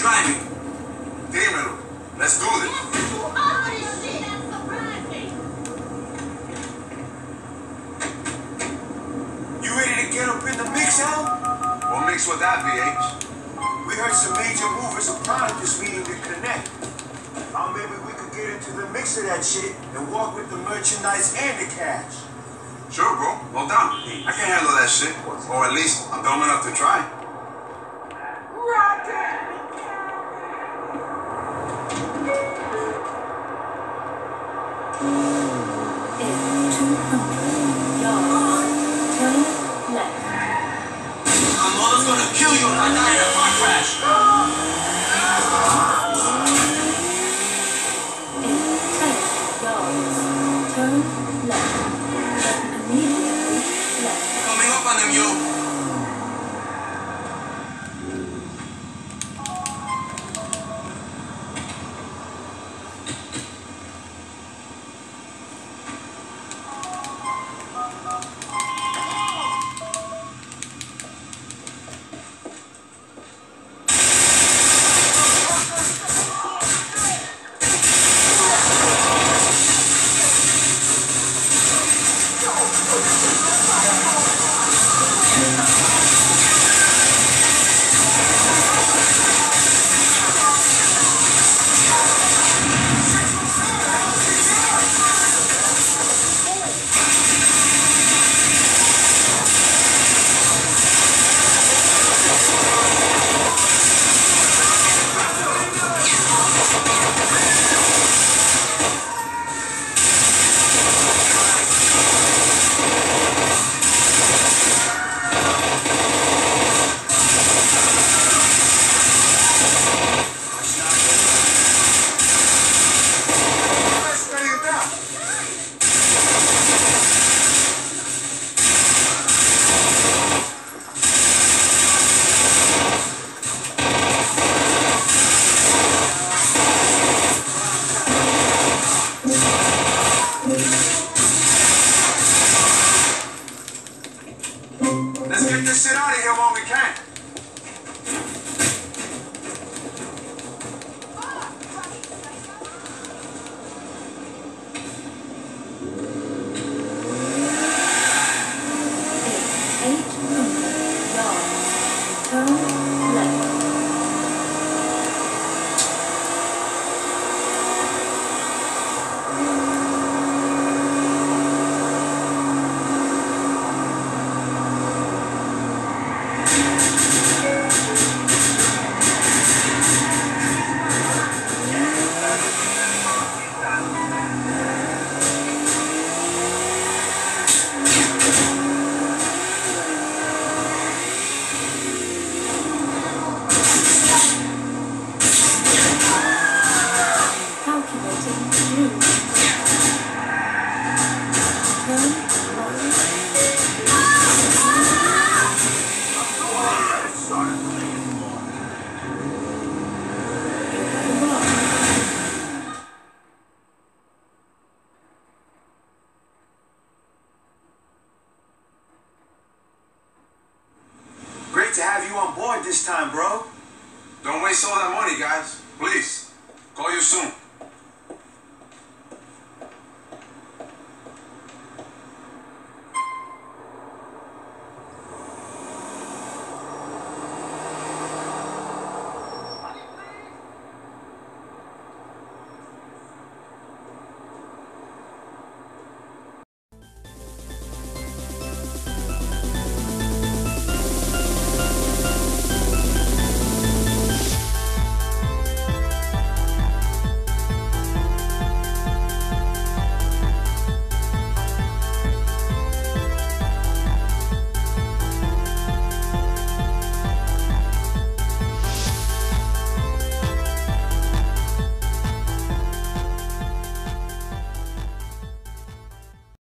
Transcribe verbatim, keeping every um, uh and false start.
driving? Dímelo. Let's do this. You ready to get up in the mix, Al? What mix with that, B H? We heard some major movers of product this meeting to connect. How maybe we could get into the mix of that shit and walk with the merchandise and the cash. Sure, bro. No doubt. I can handle that shit. Or at least I'm dumb enough to try. My mother's gonna kill you if I die in a car crash. Turn left. Immediately left. Coming up on them, yo. Let's get this shit out of here while we can. eight hundred yards. Turn left. Great to have you on board this time, bro. Don't waste all that money, guys. Please. Call you soon.